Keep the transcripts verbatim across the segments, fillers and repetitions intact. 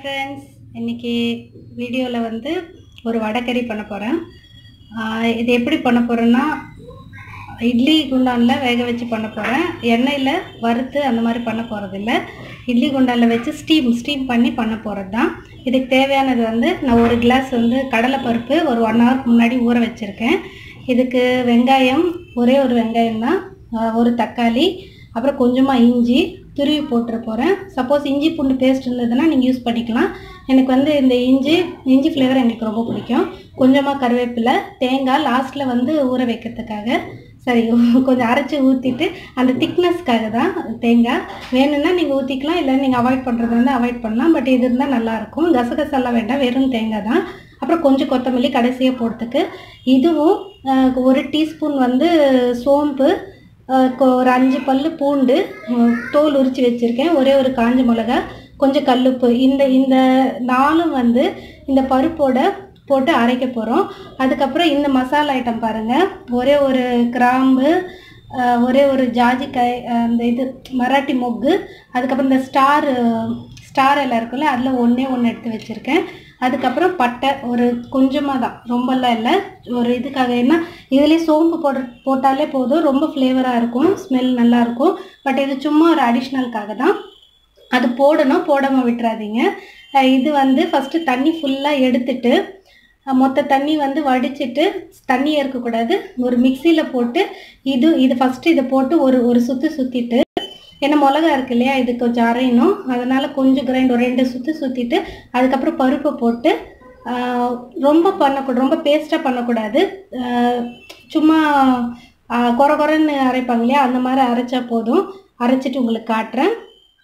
friends, இன்னைக்கு வீடியோல வந்து ஒரு வடகறி பண்ண போறேன். இது எப்படி பண்ண போறேன்னா இட்லி குண்டான்ல வேக வச்சு பண்ண போறேன். எண்ணெயில வறுத்து அந்த மாதிரி பண்ண போறது இல்ல. இட்லி குண்டான்ல வச்சு ஸ்டீம் ஸ்டீம் பண்ணி பண்ண போறது தான். இதுக்கு தேவையானது வந்து நான் ஒரு கிளாஸ் வந்து கடலை பருப்பு ஒரு one hour முன்னாடி ஊற வச்சிருக்கேன். இதுக்கு வெங்காயம் ஒரே ஒரு வெங்காயம் தான், ஒரு தக்காளி, அப்புறம் கொஞ்சமா இஞ்சி துருவி போட்டுற போறேன். சப்போஸ் இஞ்சி பூண்டு பேஸ்ட் இருந்ததுன்னா நீங்க யூஸ் பண்ணிக்கலாம். எனக்கு வந்து இந்த இஞ்சி இஞ்சி ஃப்ளேவர் எனக்கு ரொம்ப பிடிக்கும். கொஞ்சமா கருவேப்பிலை, தேங்காய் லாஸ்ட்ல வந்து ஊற வைக்கிறதுக்காக சரி கொஞ்சம் அரைச்சி ஊற்றிட்டு அந்த திக்னஸ்க்காக தான் தேங்காய். வேணும்னா நீங்கள் ஊற்றிக்கலாம், இல்லை நீங்கள் அவாய்ட் பண்ணுறது வந்து அவாய்ட் பண்ணலாம். பட் இது இருந்தால் நல்லாயிருக்கும். கசகசெல்லாம் வேண்டாம், வெறும் தேங்காய் தான். அப்புறம் கொஞ்சம் கொத்தமல்லி கடைசியாக போடுறதுக்கு. இதுவும் ஒரு டீஸ்பூன் வந்து சோம்பு, ஒரு அஞ்சு பல்லு பூண்டு தோல் உரித்து வச்சுருக்கேன், ஒரே ஒரு காஞ்ச மிளகா, கொஞ்சம் கல்லுப்பு. இந்த இந்த நாலும் வந்து இந்த பருப்போட போட்டு அரைக்க போகிறோம். அதுக்கப்புறம் இந்த மசாலா ஐட்டம் பாருங்கள், ஒரே ஒரு கிராம்பு, ஒரே ஒரு ஜாஜிக்காய், அந்த இது மராட்டி மொக்கு, அதுக்கப்புறம் இந்த ஸ்டார் ஸ்டார் எல்லாம் இருக்குல்ல, அதில் ஒன்றே ஒன்று எடுத்து வச்சுருக்கேன். அதுக்கப்புறம் பட்டை ஒரு கொஞ்சமாக தான், ரொம்பலாம் இல்லை, ஒரு இதுக்காக. ஏன்னா இதுலேயே சோம்பு போட போட்டாலே போதும், ரொம்ப ஃப்ளேவராக இருக்கும், ஸ்மெல் நல்லாயிருக்கும். பட் இது சும்மா ஒரு அடிஷ்னலுக்காக தான். அது போடணும், போடாமல் விட்டுறாதீங்க. இது வந்து ஃபஸ்ட்டு தண்ணி ஃபுல்லாக எடுத்துட்டு மொத்த தண்ணி வந்து வடிச்சிட்டு, தண்ணியே இருக்கக்கூடாது, ஒரு மிக்சியில் போட்டு இது இது ஃபஸ்ட்டு இதை போட்டு ஒரு ஒரு சுற்றி சுற்றிட்டு, ஏன்னா மிளகா இருக்கு இல்லையா, இது கொஞ்சம் அரையணும், அதனால் கொஞ்சம் கிரைண்ட் ஒரு ரெண்டு சுற்றி சுற்றிட்டு அதுக்கப்புறம் பருப்பை போட்டு ரொம்ப பண்ணக்கூடாது, ரொம்ப பேஸ்ட்டாக பண்ணக்கூடாது. சும்மா குறை குறைன்னு அரைப்பாங்க இல்லையா, அந்த மாதிரி அரைச்சா போதும். அரைச்சிட்டு உங்களுக்கு காட்டுறேன்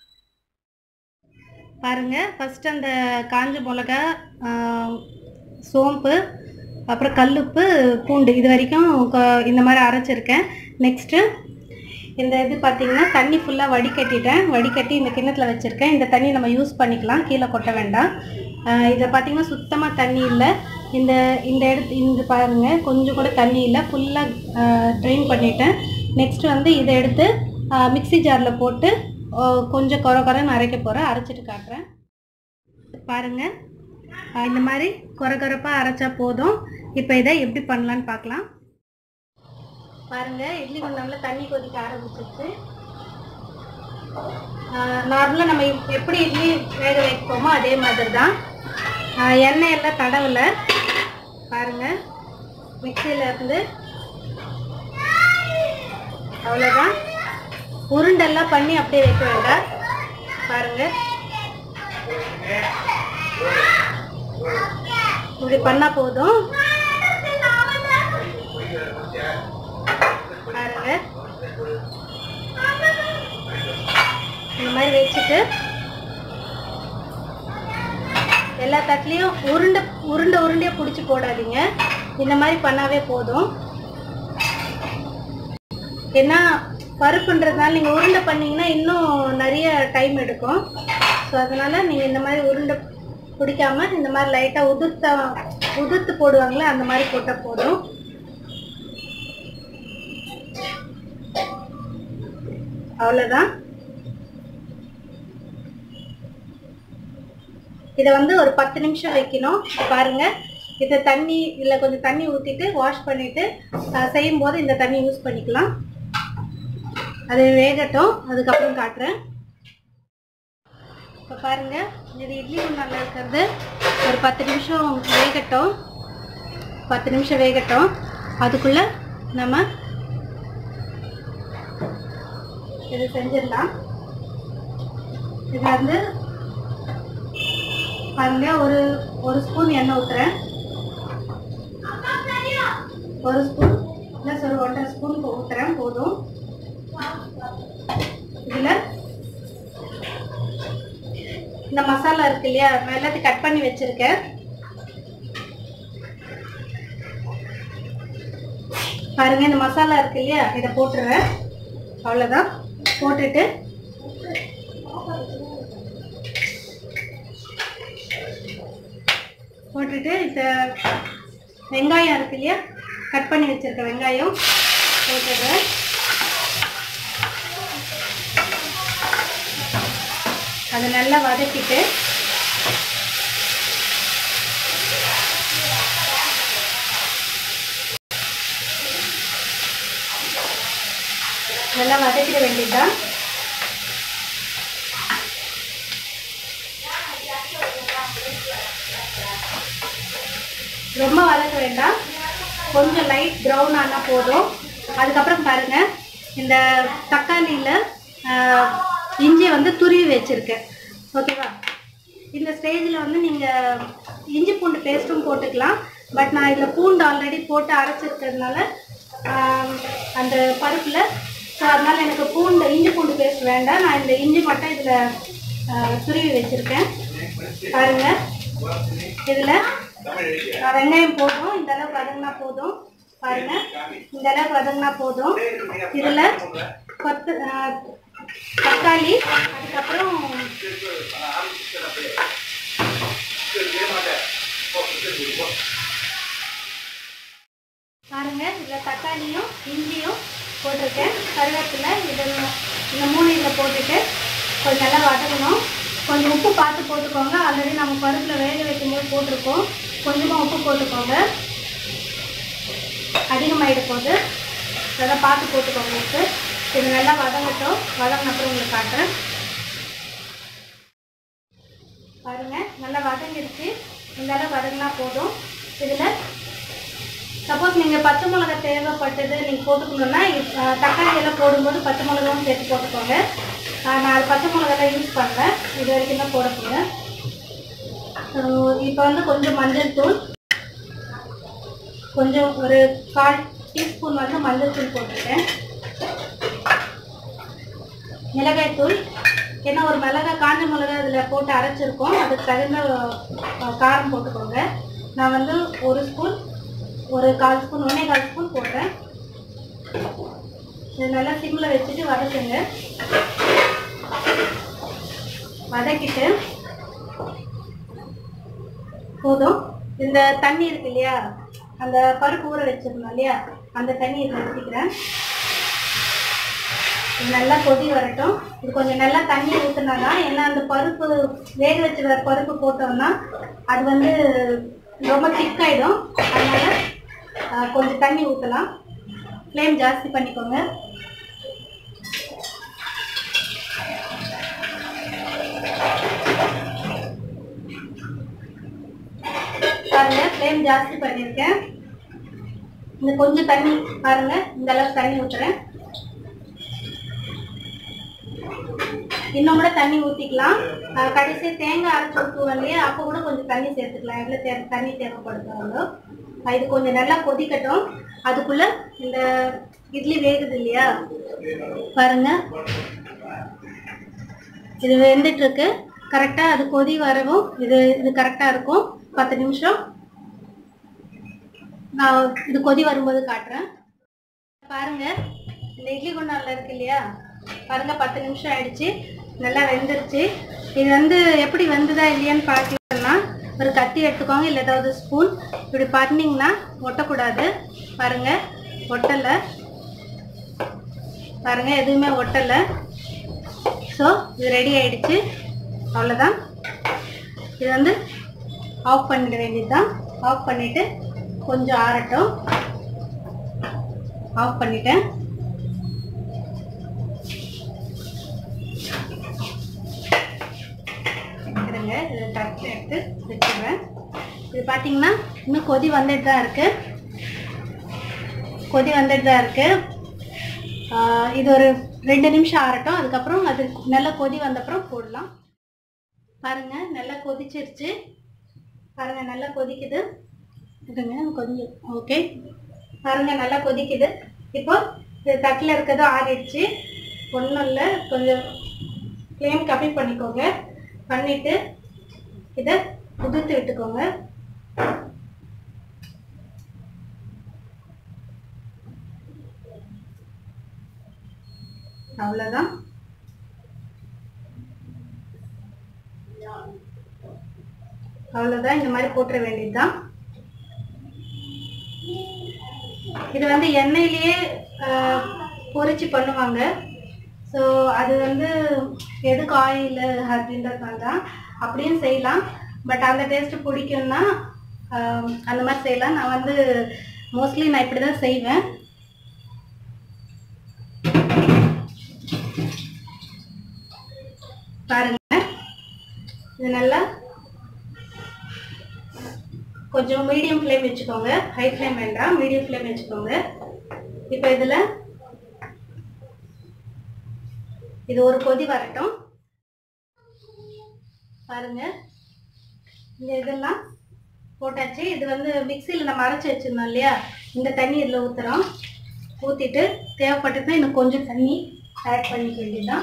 பாருங்கள். ஃபஸ்ட்டு அந்த காஞ்ச மிளகா, சோம்பு, அப்புறம் கல்லுப்பு, பூண்டு, இது வரைக்கும் இந்த மாதிரி அரைச்சிருக்கேன். நெக்ஸ்ட்டு இந்த இது பார்த்திங்கன்னா தண்ணி ஃபுல்லாக வடிகட்டிட்டேன். வடிகட்டி இந்த கிண்ணத்தில் வச்சுருக்கேன். இந்த தண்ணி நம்ம யூஸ் பண்ணிக்கலாம், கீழே கொட்ட வேண்டாம். இதை பார்த்திங்கன்னா சுத்தமாக தண்ணி இல்லை. இந்த இந்த எடுத்து இந்த பாருங்கள், கொஞ்சம் கூட தண்ணி இல்லை, ஃபுல்லாக ட்ரெயின் பண்ணிட்டேன். நெக்ஸ்ட்டு வந்து இதை எடுத்து மிக்சி ஜாரில் போட்டு கொஞ்சம் குறை குறைன்னு அரைக்க போகிறேன். அரைச்சிட்டு காட்டுறேன் பாருங்கள். இந்த மாதிரி குறை குறைப்பாக அரைச்சா போதும். இப்போ இதை எப்படி பண்ணலான்னு பார்க்கலாம் பாருங்கள். இட்லி குண்டான்ல தண்ணி கொதிக்க ஆரம்பிச்சிருச்சு. நார்மலாக நம்ம எப்படி இட்லி வேக வைப்போமோ அதே மாதிரி தான். எண்ணெய் எல்லாம் தடவலை பாருங்கள். மிக்சியில் இருந்து அவ்வளோதான். உருண்டெல்லாம் பண்ணி அப்படியே வைக்க வேண்டாம் பாருங்கள். இப்படி பண்ணால் போதும் பாருங்க. இந்த மாதிரி வச்சுட்டு எல்லா தட்டுலையும் உருண்டை உருண்டை உருண்டையாக பிடிச்சி போடாதீங்க. இந்த மாதிரி பண்ணாவே போதும். ஏன்னா பருப்புன்றதுனால நீங்கள் உருண்டை பண்ணிங்கன்னா இன்னும் நிறைய டைம் எடுக்கும். ஸோ அதனால் நீங்கள் இந்த மாதிரி உருண்டை பிடிக்காமல் இந்த மாதிரி லைட்டாக உதிர்த்த உதிர்த்து போடுவாங்களே, அந்த மாதிரி போட்டால் போதும். அவ்வளோதான். இதை வந்து ஒரு பத்து நிமிஷம் வைக்கணும் பாருங்கள். இதை தண்ணி இல்லை கொஞ்சம் தண்ணி ஊற்றிட்டு வாஷ் பண்ணிவிட்டு செய்யும் போது இந்த தண்ணி யூஸ் பண்ணிக்கலாம். அது வேகட்டும், அதுக்கப்புறம் காட்டுறேன். இப்போ பாருங்கள், இது இட்லி குண்டான்ல இருக்கிறது ஒரு பத்து நிமிஷம் வேகட்டும். பத்து நிமிஷம் வேகட்டும். அதுக்குள்ளே நம்ம இது செஞ்சிடலாம். இது வந்து பாருங்கள், ஒரு ஒரு ஸ்பூன் எண்ணெய் ஊற்றுறேன். ஒரு ஸ்பூன் இல்லை சார், ஒரு ஒன்றரை ஸ்பூன் ஊற்றுறேன் போதும். இதில் இந்த மசாலா இருக்கு இல்லையா, நான் எல்லாத்தையும் கட் பண்ணி வச்சிருக்கேன் பாருங்க. இந்த மசாலா இருக்கு இல்லையா, இதை போட்டுருவேன். அவ்வளோதான். போட்டுட்டு போட்டுட்டு இந்த வெங்காயம் இருக்கு இல்லையா, கட் பண்ணி வச்சிருக்க வெங்காயம் போட்டுடுறேன். அதை நல்லா வதக்கிட்டு நல்லா வதக்கிட வேண்டியதுதான். ரொம்ப வதக்க வேண்டாம், கொஞ்சம் லைட் ப்ரௌன் ஆனால் போதும். அதுக்கப்புறம் பாருங்கள், இந்த தக்காளியில் இஞ்சி வந்து துருவி வச்சுருக்கேன். ஓகேவா? இந்த ஸ்டேஜில் வந்து நீங்கள் இஞ்சி பூண்டு பேஸ்ட்டும் போட்டுக்கலாம். பட் நான் இதில் பூண்டு ஆல்ரெடி போட்டு அரைச்சிருக்கிறதுனால அந்த பருப்பில், ஸோ அதனால் எனக்கு பூண்டு இஞ்சி பூண்டு பேஸ்ட் வேண்டாம். நான் இந்த இஞ்சி மட்டும் இதில் துருவி வச்சுருக்கேன். பாருங்கள், இதில் வெங்காயம் போதும், இந்த அளவுக்கு வதங்கினா போதும். பாருங்கள், இந்த அளவுக்கு வதங்கினா போதும். இதில் கொத்து தக்காளி, அதுக்கப்புறம் பாருங்கள், இதில் தக்காளியும் இஞ்சியும் போட்டிருக்கேன், கருவேப்பிலை, இதெல்லாம் இந்த மூணு இதில் போட்டுட்டு கொஞ்சம் நல்லா வதங்கணும். கொஞ்சம் உப்பு பார்த்து போட்டுக்கோங்க. ஆல்ரெடி நம்ம பருப்பில் வேக வைக்கும்போது போட்டிருக்கோம். கொஞ்சமாக உப்பு போட்டுக்கோங்க, அதிகமாகிட போது, அதெல்லாம் பார்த்து போட்டுக்கோங்க உப்பு. இது நல்லா வதங்கட்டும். வதங்கின அப்புறம் உங்களுக்கு காட்டுறேன். பாருங்கள், நல்லா வதங்கிடுச்சு. இந்த அளவு வதங்கினா போதும். இதில் சப்போஸ் நீங்கள் பச்சை மிளகா தேவைப்பட்டது நீங்கள் போட்டுக்கணுன்னா தக்காளியெல்லாம் போடும்போது பச்சை மிளகாவும் சேர்த்து போட்டுக்கோங்க. நான் அது பச்சை மிளகாலாம் யூஸ் பண்ணேன், இது வரைக்கும் தான் போட போகிறேன். இப்போ வந்து கொஞ்சம் மஞ்சள் தூள், கொஞ்சம் ஒரு கால் டீஸ்பூன் வந்து மஞ்சள் தூள் போட்டுருக்கேன். மிளகாய் தூள், ஏன்னா ஒரு மிளகாய் காஞ்ச மிளகாய் அதில் போட்டு அரைச்சிருக்கோம், அதுக்கு தகுந்த காரம் போட்டுக்கோங்க. நான் வந்து ஒரு ஸ்பூன், ஒரு கால் ஸ்பூன், ஒன்றே கால் ஸ்பூன் போடுறேன். இது நல்லா சிம்மில் வச்சுட்டு வதக்குங்க. வதக்கிட்டு போதும். இந்த தண்ணி இருக்கு இல்லையா, அந்த பருப்பு ஊற வச்சிருந்தோம் இல்லையா, அந்த தண்ணி இதில் ஊற்றிக்கிறேன். இது நல்லா கொதி வரட்டும். இது கொஞ்சம் நல்லா தண்ணி ஊற்றினாதான், ஏன்னா அந்த பருப்பு வேக வச்சுருக்க பருப்பு போட்டோம்னா அது வந்து ரொம்ப திக்காயிடும். அதனால் கொஞ்சம் தண்ணி ஊற்றலாம். ஃப்ளேம் ஜாஸ்தி பண்ணிக்கோங்க. பாருங்கள், ஃப்ளேம் ஜாஸ்தி பண்ணியிருக்கேன். இந்த கொஞ்சம் தண்ணி பாருங்கள், இந்த அளவுக்கு தண்ணி ஊற்றுறேன். இன்னும் கூட தண்ணி ஊற்றிக்கலாம். கடைசி தேங்காய் அரைச்சி ஊற்றுவோம் இல்லையா, அப்போ கூட கொஞ்சம் தண்ணி சேர்த்துக்கலாம். எவ்வளோ தே தண்ணி தேவைப்படுதோ. இது கொஞ்சம் நல்லா கொதிக்கட்டும். அதுக்குள்ளே இந்த இட்லி வேகுது இல்லையா, பாருங்கள், இது வெந்துட்டுருக்கு. கரெக்டாக அது கொதி வரவும் இது இது கரெக்டாக இருக்கும். பத்து நிமிஷம் நான் இது கொதி வரும்போது காட்டுறேன். பாருங்கள், இந்த இட்லி குண்டானில் இருக்கு இல்லையா, பாருங்கள், பத்து நிமிஷம் ஆயிடுச்சு, நல்லா வெந்துருச்சு. இது வந்து எப்படி வெந்துதா இல்லையான்னு பார்க்கலன்னா ஒரு கத்தி எடுத்துக்கோங்க, இல்லை ஏதாவது ஸ்பூன், இப்படி பண்ணிங்கன்னா ஒட்டக்கூடாது. பாருங்கள், ஒட்டலை. பாருங்கள், எதுவுமே ஒட்டலை. ஸோ இது ரெடி ஆகிடுச்சு. அவ்வளோதான். இது வந்து ஆஃப் பண்ணிட வேண்டியது தான். ஆஃப் பண்ணிவிட்டு கொஞ்சம் ஆறட்டும். ஆஃப் பண்ணிட்டேன். இருங்க, இதை தட்டி எடுத்து வச்சுருவேன். இது பார்த்தீங்கன்னா இன்னும் கொதி வந்துட்டு தான் இருக்குது. கொதி வந்துட்டு தான் இருக்குது. இது ஒரு ரெண்டு நிமிஷம் ஆறட்டும். அதுக்கப்புறம் அது நல்லா கொதி வந்தப்புறம் போடலாம். பாருங்கள், நல்லா கொதிச்சிருச்சு. பாருங்கள், நல்லா கொதிக்குது. இதுங்க கொஞ்சம் ஓகே. பாருங்கள், நல்லா கொதிக்குது. இப்போ இது தட்டில் இருக்கிறது ஆறிடுச்சு. ஒன்றும் இல்லை, கொஞ்சம் ஃப்ளேம் கம்மி பண்ணிக்கோங்க. பண்ணிவிட்டு இதை உதிர்த்து விட்டுக்கோங்க. அவ்வளோதான். அவ்வளோதான், இந்த மாதிரி போட்டுற வேண்டியதுதான். இது வந்து எண்ணெயிலேயே பொரிச்சு பண்ணுவாங்க. ஸோ அது வந்து எதுக்கு ஆயில் அப்படின்றதுனால தான் அப்படியும் செய்யலாம். பட் அந்த டேஸ்ட்டு பிடிக்கும்னா அந்த மாதிரி செய்யலாம். நான் வந்து மோஸ்ட்லி நான் இப்படி தான் செய்வேன். பாருங்க இது நல்லா கொஞ்சம் மீடியம் ஃப்ளேம் வச்சுக்கோங்க, ஹை ஃப்ளேம் வேண்டாம், மீடியம் ஃப்ளேம் வச்சுக்கோங்க. இப்போ இதில் இது ஒரு கொதி வரட்டும். பாருங்க இந்த இதெல்லாம் போட்டாச்சு. இது வந்து மிக்சியில் நம்ம அரைச்சி வச்சிருந்தோம் இல்லையா, இந்த தண்ணி இதில் ஊற்றுறோம். ஊற்றிட்டு தேவைப்பட்டதுன்னா இன்னும் கொஞ்சம் தண்ணி ஆட் பண்ணிக்க வேண்டியதுதான்.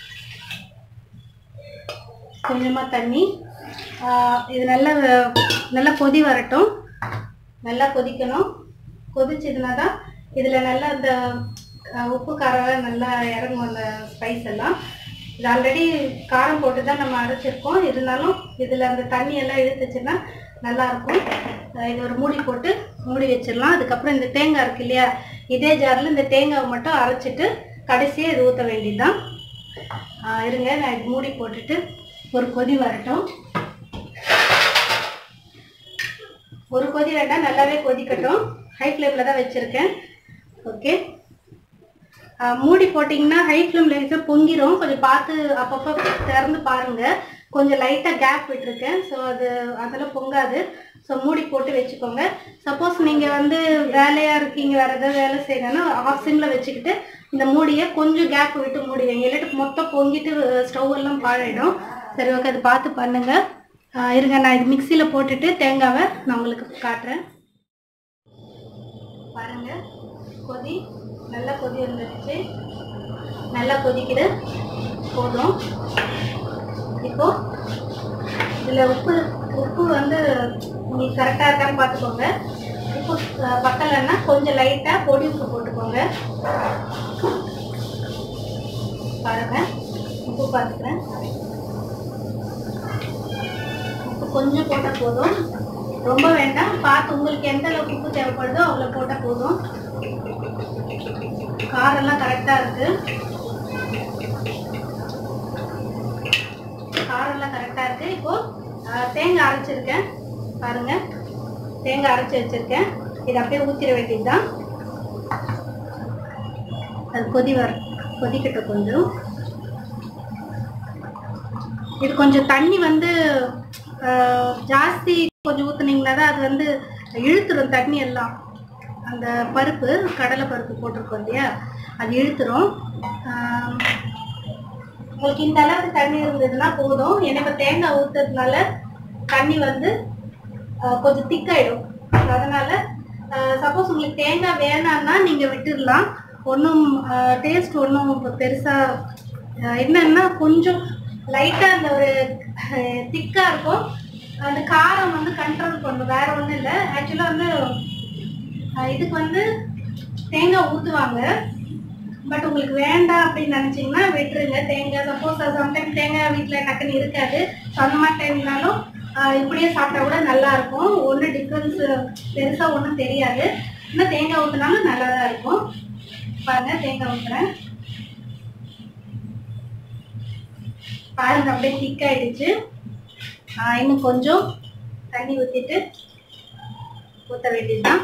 கொஞ்சமாக தண்ணி. இது நல்லா நல்லா கொதி வரட்டும், நல்லா கொதிக்கணும். கொதிச்சதுனா தான் இதில் நல்லா இந்த உப்பு காரம் நல்லா இறங்கும், அந்த ஸ்பைஸ் எல்லாம். இது ஆல்ரெடி காரம் போட்டு தான் நம்ம அரைச்சிருக்கோம், இருந்தாலும் இதில் அந்த தண்ணி எல்லாம் இழுத்துச்சுன்னா நல்லாயிருக்கும். இது ஒரு மூடி போட்டு மூடி வச்சிடலாம். அதுக்கப்புறம் இந்த தேங்காய் இருக்கு இல்லையா, இதே ஜாரில் இந்த தேங்காவை மட்டும் அரைச்சிட்டு கடைசியாக இது ஊற்ற வேண்டியதுதான். இருங்க, நான் இது மூடி போட்டுட்டு ஒரு கொதி வரட்டும். ஒரு கொதி வேண்டாம், நல்லாவே கொதிக்கட்டும். ஹை ஃப்ளேமில் தான் வச்சுருக்கேன். ஓகே, மூடி போட்டிங்கன்னா ஹை ஃப்ளேமில் வச்சு பொங்கிடும். கொஞ்சம் பார்த்து அப்பப்போ திறந்து பாருங்கள். கொஞ்சம் லைட்டாக கேப் விட்டுருக்கேன், ஸோ அது அதெல்லாம் பொங்காது. ஸோ மூடி போட்டு வச்சுக்கோங்க. சப்போஸ் நீங்கள் வந்து வேலையாக இருக்கீங்க, வேறு எதாவது வேலை செய்யணும்னா ஆஃப் சிம்மில் வச்சுக்கிட்டு இந்த மூடியை கொஞ்சம் கேப் விட்டு மூடி வைங்க, இல்லாட்டி மொத்தம் பொங்கிட்டு ஸ்டவ் எல்லாம் பாழாயிடும். சரி, ஓகே, அது பார்த்து பண்ணுங்கள். இருங்க, நான் இது மிக்சியில் போட்டுட்டு தேங்காவை நான் உங்களுக்கு காட்டுறேன். பாருங்கள், கொதி நல்லா கொதி வந்துடுச்சு. நல்லா கொதிக்குது, போதும். இப்போ இதில் உப்பு உப்பு வந்து உங்களுக்கு கரெக்டாக இருக்கான்னு பார்த்துக்கோங்க. உப்பு பத்தலைன்னா கொஞ்சம் லைட்டாக பொடி உப்பு போட்டுக்கோங்க. பாருங்கள், உப்பு பார்த்துக்கிறேன். உப்பு கொஞ்சம் போட்டால் போதும், ரொம்ப வேண்டாம். பார்த்து உங்களுக்கு எந்த அளவுக்கு உப்பு தேவைப்படுதோ அவ்வளோ போட்டால் போதும். காரெல்லாம் கரெக்டாக இருக்குது, காரெல்லாம் கரெக்டாக இருக்குது. இப்போது தேங்காய் அரைச்சிருக்கேன், பாருங்கள், தேங்காய் அரைச்சி வச்சுருக்கேன். இதை அப்படியே ஊற்றிட வேண்டியது தான். அது கொதி வர கொதிக்கட்டும் கொஞ்சம். இது கொஞ்சம் தண்ணி வந்து ஜாஸ்தி கொஞ்சம் ஊற்றுனீங்கன்னா தான் அது வந்து இழுத்துடும் தண்ணி எல்லாம். அந்த பருப்பு, கடலை பருப்பு போட்டிருக்கோம் இல்லையா, அது இழுத்துரும். உங்களுக்கு இந்த அளவுக்கு தண்ணி இருந்ததுன்னா போதும். ஏன்னா இப்போ தேங்காய் ஊற்றுறதுனால தண்ணி வந்து கொஞ்சம் திக்காயிடும். அதனால் சப்போஸ் உங்களுக்கு தேங்காய் வேணான்னா நீங்கள் விட்டுடலாம், ஒன்றும் டேஸ்ட் ஒன்றும் இப்போ பெருசாக. என்னன்னா கொஞ்சம் லைட்டாக அந்த ஒரு திக்காக இருக்கும், அந்த காரம் வந்து கண்ட்ரோல் பண்ணும், வேறு ஒன்றும் இல்லை. ஆக்சுவலாக வந்து இதுக்கு வந்து தேங்காய் ஊற்றுவாங்க, பட் உங்களுக்கு வேண்டாம் அப்படின்னு நினச்சிங்கன்னா விட்டுருங்க தேங்காய். சப்போஸ் சம்டைம் தேங்காய் வீட்டில் டக்குன்னு இருக்காது, ஸோ அந்த மாதிரி டைம்னாலும் இப்படியே சாப்பிட்டா கூட நல்லாயிருக்கும். ஒன்றும் டிஃப்ரென்ஸு பெருசாக ஒன்றும் தெரியாது, இன்னும் தேங்காய் ஊற்றினாலும் நல்லா தான் இருக்கும். பாருங்கள், தேங்காய் ஊற்றுறேன். பாருங்கள், அப்படியே திக்காயிடுச்சு. இன்னும் கொஞ்சம் தண்ணி ஊற்றிட்டு ஊற்ற வேண்டியதுதான்.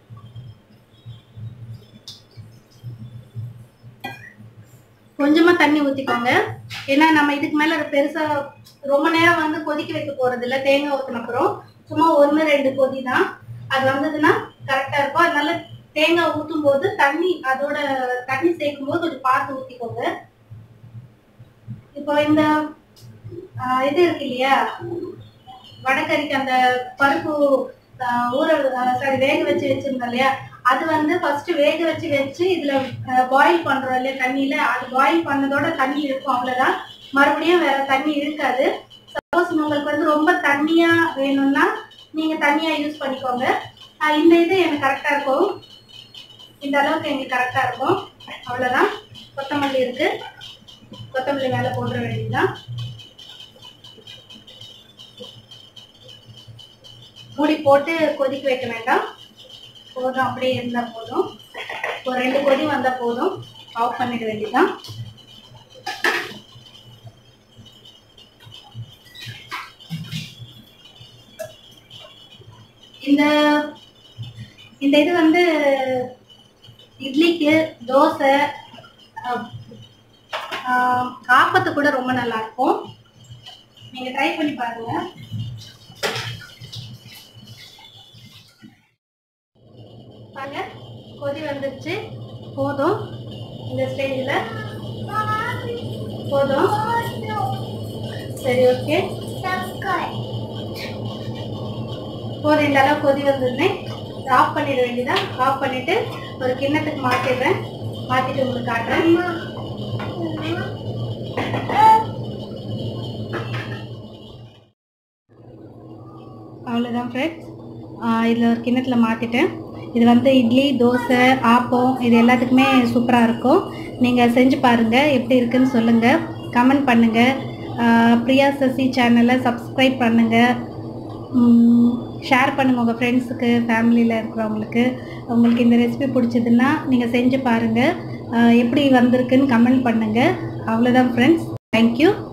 கொஞ்சமாக தண்ணி ஊற்றிக்கோங்க, ஏன்னா நம்ம இதுக்கு மேலே பெருசாக ரொம்ப நேரம் வந்து கொதிக்க வைக்க போகிறது இல்லை. தேங்காய் ஊற்றின அப்புறம் சும்மா ஒன்று ரெண்டு கொதி தான், அது வந்ததுன்னா கரெக்டாக இருக்கும். அதனால தேங்காய் ஊற்றும் போது தண்ணி அதோட தண்ணி சேர்க்கும் போது கொஞ்சம் பார்த்து ஊற்றிக்கோங்க. இப்போ இந்த இது இருக்கு இல்லையா, வடகறிக்கு அந்த பருப்பு ஊற சாரி வேக வச்சு வச்சிருந்தோம் இல்லையா, அது வந்து ஃபர்ஸ்ட் வேக வச்சு வச்சு இதுல பாயில் பண்றோம் இல்லையா தண்ணியில, அது பாயில் பண்ணதோட தண்ணி இருக்கும், அவ்வளவுதான். மறுபடியும் வேற தண்ணி இருக்காது. சப்போஸ் உங்களுக்கு வந்து ரொம்ப தண்ணியா வேணும்னா நீங்க தண்ணியா யூஸ் பண்ணிக்கோங்க. இந்த இது எனக்கு கரெக்டா இருக்கும், இந்த அளவுக்கு எங்களுக்கு கரெக்டா இருக்கும், அவ்வளவுதான். கொத்தமல்லி இருக்கு, கொத்தமல்லி மேல போடுற வேண்டியதுதான். மூடி போட்டு கொதிக்க வைக்க வேண்டாம், போதும், அப்படியே இருந்தா போதும். ஒரு ரெண்டு கொதி வந்தா போதும், ஆஃப் பண்ணிட வேண்டியதுதான். இந்த இந்த இது வந்து இட்லிக்கு, தோசை, ஆப்பத்து கூட ரொம்ப நல்லா இருக்கும். நீங்க ட்ரை பண்ணி பாருங்க. பாருங்க கொதி வந்துருச்சு. போதும். இந்த ஸ்டேஜ்ல போதும். சரி ஓகே போதும். இந்த அளவு கொதி வந்ததுமே ஆஃப் பண்ணிட வேண்டியதான். ஆஃப் பண்ணிட்டு ஒரு கிண்ணத்துக்கு மாற்றிடுறேன். மாற்றிட்டு உங்களுக்கு காட்டுறேன். அவ்வளோதான் ஃப்ரெண்ட்ஸ். இதில் ஒரு கிண்ணத்தில் மாற்றிட்டேன். இது வந்து இட்லி, தோசை, ஆப்பம் இது எல்லாத்துக்குமே சூப்பராக இருக்கும். நீங்கள் செஞ்சு பாருங்கள், எப்படி இருக்குன்னு சொல்லுங்கள், கமெண்ட் பண்ணுங்கள். பிரியா சசி சேனலை சப்ஸ்கிரைப் பண்ணுங்கள், ஷேர் பண்ணுங்கள் உங்கள் ஃப்ரெண்ட்ஸுக்கு, ஃபேமிலியில் இருக்கிறவங்களுக்கு. உங்களுக்கு இந்த ரெசிபி பிடிச்சதுன்னா நீங்கள் செஞ்சு பாருங்கள், எப்படி வந்திருக்குன்னு கமெண்ட் பண்ணுங்கள். அவ்வளோதான் ஃப்ரெண்ட்ஸ். தேங்க்யூ.